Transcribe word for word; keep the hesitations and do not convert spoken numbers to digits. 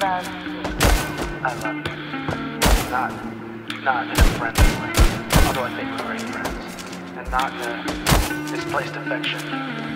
love. I love you. Not, not in a friendly way, although I think we're great friends. And not in a misplaced affection.